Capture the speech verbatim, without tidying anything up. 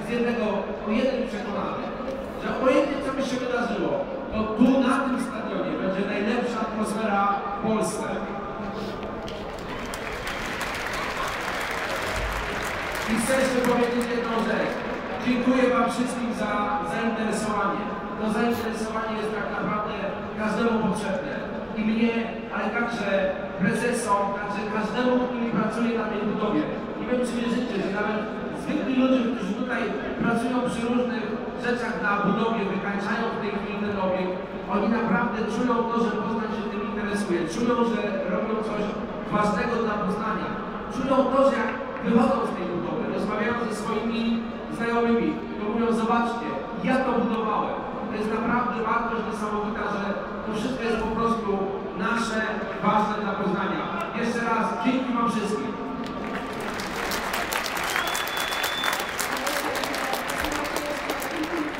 jednego, o jednym przekonany, że obojętnie co by się wydarzyło, to tu na tym stadionie będzie najlepsza atmosfera w Polsce. I chcę jeszcze powiedzieć jedną rzecz. Dziękuję Wam wszystkim za zainteresowanie. To zainteresowanie jest tak naprawdę każdemu potrzebne. I mnie, ale także prezesom, także każdemu, który pracuje na tej budowie. Nie wiem, czy wierzycie, że nawet zwykli ludzie, którzy tutaj pracują przy różnych rzeczach na budowie, wykańczają w tej chwili ten obiekt, oni naprawdę czują to, że Poznań się tym interesuje. Czują, że robią coś ważnego dla Poznania. Czują to, że jak wychodzą z tej budowy, rozmawiają ze swoimi znajomymi, to mówią, zobaczcie, ja to budowałem. To jest naprawdę wartość niesamowita, że to wszystko jest po prostu nasze, ważne dla Poznania. Jeszcze raz, dzięki Wam wszystkim.